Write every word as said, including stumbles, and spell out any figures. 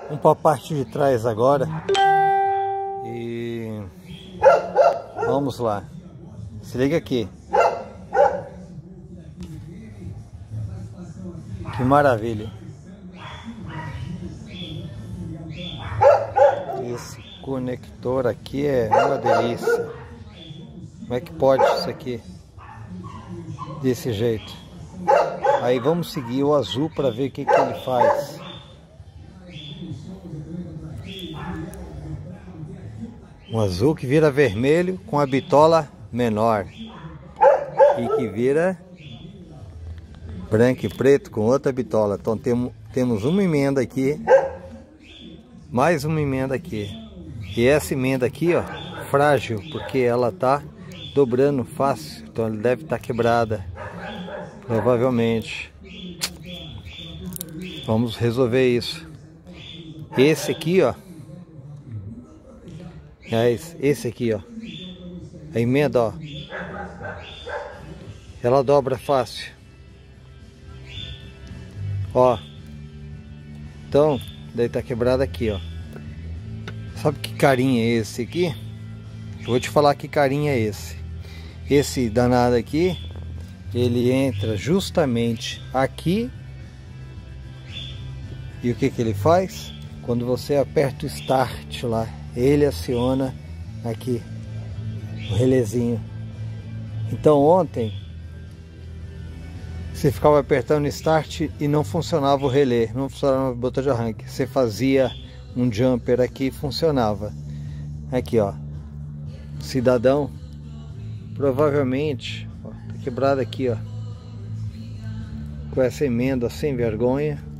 Vamos para a parte de trás agora. E vamos lá. Se liga aqui. Que maravilha. Esse conector aqui é uma delícia. Como é que pode isso aqui? Desse jeito. Aí vamos seguir o azul para ver o que, que ele faz. Um azul que vira vermelho com a bitola menor. E que vira branco e preto com outra bitola. Então temos, temos uma emenda aqui. Mais uma emenda aqui. E essa emenda aqui, ó, frágil, porque ela tá dobrando fácil. Então ela deve estar quebrada. Provavelmente. Vamos resolver isso. Esse aqui, ó. É esse aqui, ó. A emenda, ó. Ela dobra fácil. Ó. Então, daí tá quebrado aqui, ó. Sabe que carinha é esse aqui? Eu vou te falar que carinha é esse. Esse danado aqui, ele entra justamente aqui. E o que que ele faz? Quando você aperta o start lá, ele aciona aqui o relézinho. Então ontem você ficava apertando start e não funcionava o relé, não funcionava o botão de arranque. Você fazia um jumper aqui e funcionava. Aqui, ó, cidadão, provavelmente, ó, tá quebrado aqui, ó, com essa emenda sem vergonha.